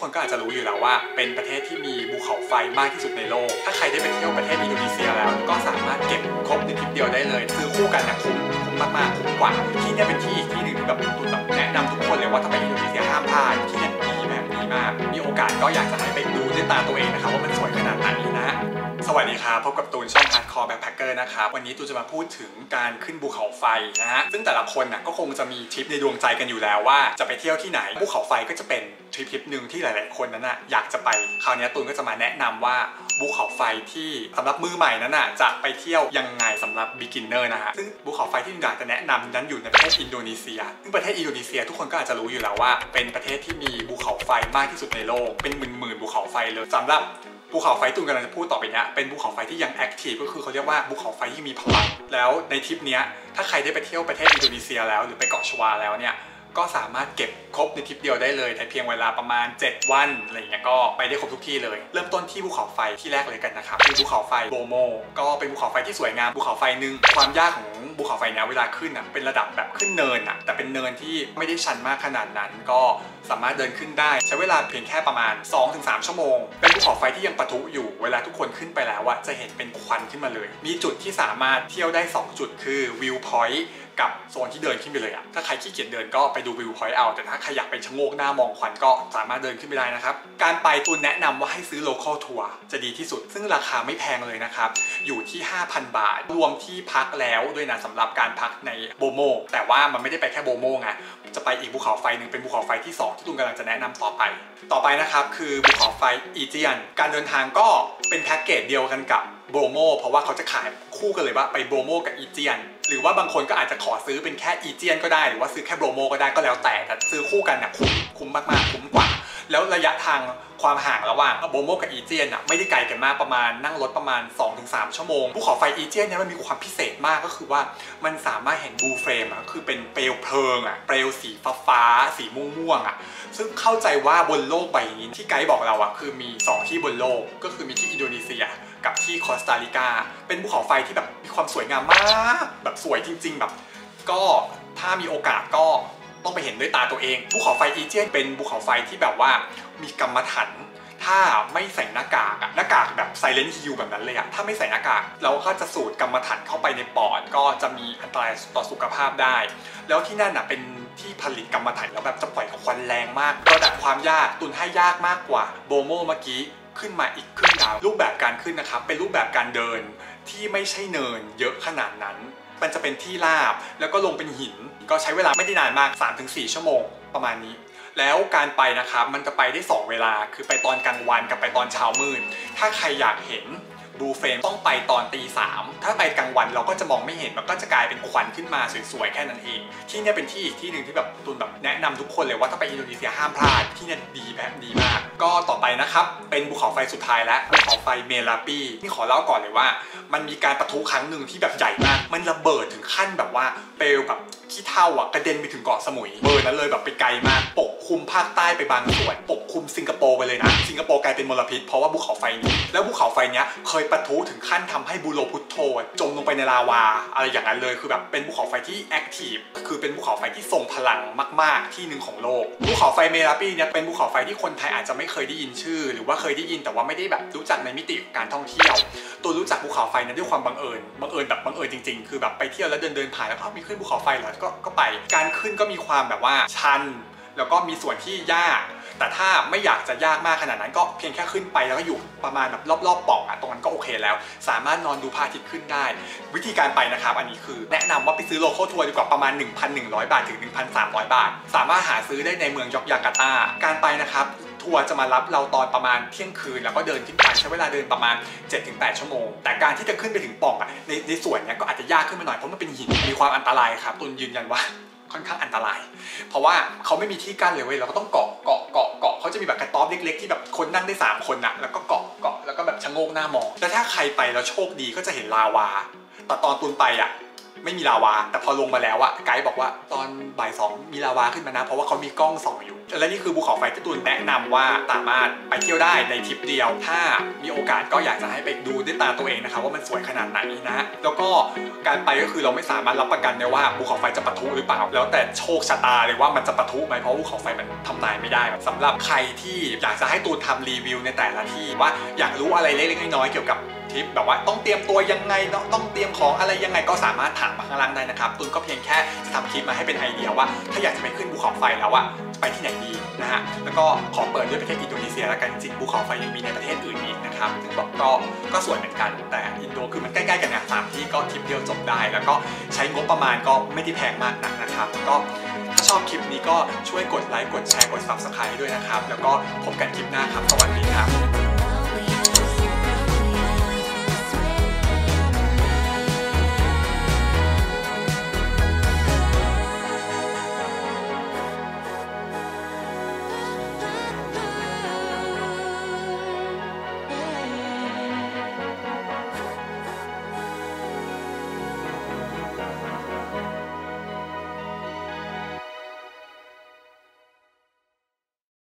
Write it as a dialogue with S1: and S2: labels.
S1: คนก็อาจจะรู้อยู่แล้วว่าเป็นประเทศที่มีภูเขาไฟมากที่สุดในโลกถ้าใครได้ไปเที่ยวประเทศอินโดนีเซียแล้วก็สามารถเก็บครบในทริปเดียวได้เลยซื้อคู่กันนะคุ้มมากๆคุ้มกว่าที่นี่เป็นที่อีกที่หนึ่งที่แบบตุนแบบแนะนำทุกคนเลยว่าถ้าไปอินโดนีเซียห้ามพลาดที่นี่ดีแบบดีมากมีโอกาสก็อยากจะให้ไปดูด้วยตาตัวเองนะครับว่ามันสวยขนาดไหนนะสวัสดีครับพบกับตูนช่อง Hardcore Backpacker นะครับวันนี้ตูนจะมาพูดถึงการขึ้นภูเขาไฟนะฮะซึ่งแต่ละคนก็คงจะมีทริปในดวงใจกันอยู่แล้วว่าจะไปเที่ยวที่ไหนภูเขาไฟก็จะเป็นทริปหนึ่งที่หลายๆคนนั้นอยากจะไปคราวนี้ตูนก็จะมาแนะนำว่าภูเขาไฟที่สำหรับมือใหม่นั้นจะไปเที่ยวยังไงสำหรับ beginner นะฮะซึ่งภูเขาไฟที่อยากจะแนะนำนั้นอยู่ในประเทศอินโดนีเซียซึ่งประเทศอินโดนีเซียทุกคนก็อาจจะรู้อยู่แล้วว่าเป็นประเทศที่มีภูเขาไฟมากที่สุดในโลกเป็นหมื่นภูเขาไฟเลยสำหรับภูเขาไฟตูนกำลังจะพูดต่อไปนี้เป็นภูเขาไฟที่ยังแอคทีฟก็คือเขาเรียกว่าภูเขาไฟที่มีพลังแล้วในทริปนี้ถ้าใครได้ไปเที่ยวประเทศอินโดนีเซียแล้วหรือไปเกาะชวาแล้วเนี่ยก็สามารถเก็บครบในทริปเดียวได้เลยในเพียงเวลาประมาณ7วันอะไรอย่างเงี้ยก็ไปได้ครบทุกที่เลยเริ่มต้นที่ภูเขาไฟที่แรกเลยกันนะครับคือภูเขาไฟโบโมก็เป็นภูเขาไฟที่สวยงามภูเขาไฟหนึ่งความยากของภูเขาไฟเนี้ยเวลาขึ้นเป็นระดับแบบขึ้นเนินแต่เป็นเนินที่ไม่ได้ชันมากขนาดนั้นก็สามารถเดินขึ้นได้ใช้เวลาเพียงแค่ประมาณ 2-3 ชั่วโมงเป็นภูเขาไฟที่ยังปะทุอยู่เวลาทุกคนขึ้นไปแล้วจะเห็นเป็นควันขึ้นมาเลยมีจุดที่สามารถเที่ยวได้2จุดคือวิวพอยต์กับโซนที่เดินขึ้นไปเลยถ้าใครขี้เกียจเดินก็ไปดูวิวพอยต์เอาแต่ถ้าใครอยากไปชะโงกหน้ามองควันก็สามารถเดินขึ้นไปได้นะครับการไปตูนแนะนำว่าให้ซื้อ local tour จะดีที่สุดซึ่งราคาไม่แพงเลยนะครับอยู่ที่ 5,000 บาทรวมที่พักแล้วด้วยนะสำหรับการพักในโบโมแต่ว่ามันไม่ได้ไปแค่โบโมไงจะไปอีกภูเขาไฟหนึ่งเป็นภูเขาไฟที่2ที่ตูนกำลังจะแนะนำต่อไปนะครับคือภูเขาไฟอีเจียนการเดินทางก็เป็นแพ็กเกจเดียวกันกับโบโมเพราะว่าเขาจะขายคู่กันเลยว่าไปโบโมกับอีเจียนหรือว่าบางคนก็อาจจะขอซื้อเป็นแค่อีเจียนก็ได้หรือว่าซื้อแค่โบโมก็ได้ก็แล้วแต่ซื้อคู่กันคุ้มมากๆคุ้มกว่าแล้วระยะทางความห่างระหว่างโบโมกับอีเจียนไม่ได้ไกลกันมากประมาณนั่งรถประมาณ 2-3 ชั่วโมงภูเขาไฟอีเจียนเนี่ยมันมีความพิเศษมากก็คือว่ามันสามารถเห็นบลูเฟรมคือเป็นเปลวเพลิงเปลวสีฟ้าสีม่วงซึ่งเข้าใจว่าบนโลกใบนี้ที่ไกด์บอกเราคือมี2ที่บนโลกก็คือมีที่อินโดนีเซียกับที่คอสตาริกาเป็นภูเขาไฟที่แบบมีความสวยงามมากแบบสวยจริงๆแบบก็ถ้ามีโอกาสก็ต้องไปเห็นด้วยตาตัวเองภูเขาไฟอีเจียนเป็นภูเขาไฟที่แบบว่ามีกรรมฐานถ้าไม่ใส่หน้ากากหน้ากากแบบไซเลนต์ฮิลแบบนั้นเลยถ้าไม่ใส่หน้ากากเราก็จะสูดกรรมฐานเข้าไปในปอดก็จะมีอันตรายต่อสุขภาพได้แล้วที่นั่นเป็นที่ผลิตกรรมฐานแล้วแบบจะปล่อยควันแรงมากระดับความยากตุนให้ยากมากกว่าโบโมเมื่อกี้ขึ้นมาอีกครึ่งดาวรูปแบบการขึ้นนะครับเป็นรูปแบบการเดินที่ไม่ใช่เนินเยอะขนาดนั้นมันจะเป็นที่ราบแล้วก็ลงเป็นหินก็ใช้เวลาไม่ได้นานมาก 3-4 ชั่วโมงประมาณนี้แล้วการไปนะครับมันจะไปได้2เวลาคือไปตอนกลางวันกับไปตอนเช้ามืดถ้าใครอยากเห็นบลูเฟรมต้องไปตอนตี 3ถ้าไปกลางวันเราก็จะมองไม่เห็นมันก็จะกลายเป็นควันขึ้นมาสวยๆแค่นั้นเองที่นี่เป็นที่อีกที่หนึ่งที่แบบตูนแบบแนะนำทุกคนเลยว่าถ้าไปอินโดนีเซียห้ามพลาดที่นี่ดีมากก็ต่อไปนะครับเป็นภูเขาไฟสุดท้ายแล้วภูเขาไฟเมลาปีนี่ขอเล่าก่อนเลยว่ามันมีการปะทุครั้งหนึ่งที่แบบใหญ่มากมันระเบิดถึงขั้นแบบว่าเปลวแบบขี้เถ้ากระเด็นไปถึงเกาะสมุยเบอร์นั้นเลยแบบไปไกลมากปกคลุมภาคใต้ไปบางส่วนปกคลุมสิงคโปร์ไปเลยนะสิงคโปร์กลายเป็นมลพิษเพราะว่าภูเขาไฟนี้แล้วภูเขาไฟนี้เคยปะทุถึงขั้นทำให้บูโรพุทโธจมลงไปในลาวาอะไรอย่างนั้นเลยคือแบบเป็นภูเขาไฟที่แอคทีฟคือเป็นภูเขาไฟที่ทรงพลังมากๆที่หนึ่งของโลกภูเขาไฟเมลาปีเนี่ยเป็นภูเขาไฟที่คนไทยอาจจะไม่เคยได้ยินชื่อหรือว่าเคยได้ยินแต่ว่าไม่ได้แบบรู้จักในมิติการท่องเที่ยวตัวรู้จักภูเขาไฟนั้นด้วยความบังเอิญแบบบังเอิญจริงๆคือแบบไปเที่ยวแล้วเดินผ่านแล้วก็มีขึ้นภูเขาไฟเหรอก็ไปการขึ้นก็มีความแบบว่าชันแล้วก็มีส่วนที่ยากแต่ถ้าไม่อยากจะยากมากขนาดนั้นก็เพียงแค่ขึ้นไปแล้วก็อยู่ประมาณแบบรอบๆปล่องตรงนั้นก็โอเคแล้วสามารถนอนดูพระอาทิตย์ขึ้นได้วิธีการไปนะครับอันนี้คือแนะนำว่าไปซื้อโลคอลทัวร์ดีกว่าประมาณ 1,100 บาทถึง 1,300 บาทสามารถหาซื้อได้ในเมืองยอกจาการ์ตาการไปนะครับทัวร์จะมารับเราตอนประมาณเที่ยงคืนแล้วก็เดินขึ้นไปใช้เวลาเดินประมาณ 7-8 ชั่วโมงแต่การที่จะขึ้นไปถึงปล่องในส่วนนี้ก็อาจจะยากขึ้นมาหน่อยเพราะมันเป็นหินมีความอันตรายครับตุนยืนยันว่าค่อนข้างอันตรายเพราะว่าเขาไม่มีที่กั้นเลยเว้ยเราก็ต้องเกาะเขาจะมีแบบกระต๊อบเล็กๆที่แบบคนนั่งได้3คนแล้วก็เกาะแล้วก็แบบชะโงกหน้ามองแต่ถ้าใครไปแล้วโชคดีก็จะเห็นลาวาแต่ตอนตุนไปไม่มีลาวาแต่พอลงมาแล้วอะไกด์บอกว่าตอนบ่าย2มีลาวาขึ้นมานะเพราะว่าเขามีกล้องส่องอยู่และนี่คือภูเขาไฟที่ตูนแนะนำว่าสามารถไปเที่ยวได้ในทริปเดียวถ้ามีโอกาสก็อยากจะให้ไปดูด้วยตาตัวเองนะครับว่ามันสวยขนาดไหนนะแล้วก็การไปก็คือเราไม่สามารถรับประกันได้ว่าภูเขาไฟจะปะทุหรือเปล่าแล้วแต่โชคชะตาเลยว่ามันจะปะทุไหมเพราะภูเขาไฟมันทำนายไม่ได้สำหรับใครที่อยากจะให้ตูนทำรีวิวในแต่ละที่ว่าอยากรู้อะไรเล็กๆน้อยๆเกี่ยวกับทริปแบบว่าต้องเตรียมตัวยังไงต้องเตรียมของอะไรยังไงก็สามารถถามมาข้างล่างได้นะครับตูนก็เพียงแค่จะทำคลิปมาให้เป็นไอเดียว่าถ้าอยากจะไปขึ้นภูเขาไฟแล้วอะไปที่ไหนดีนะฮะแล้วก็ขอเปิดด้วยประเทศอินโดนีเซียแล้วกันจริงภูเขาไฟยังมีในประเทศอื่นอีกนะครับถึงบอกก็สวยเหมือนกันแต่อินโดคือมันใกล้ๆกันนะ3ที่ก็ทริปเดียวจบได้แล้วก็ใช้งบประมาณก็ไม่ได้แพงมากนักนะครับก็ถ้าชอบคลิปนี้ก็ช่วยกดไลค์กดแชร์กด Subscribe ด้วยนะครับแล้วก็พบกันคลิปหน้าครับสวัสดีครับ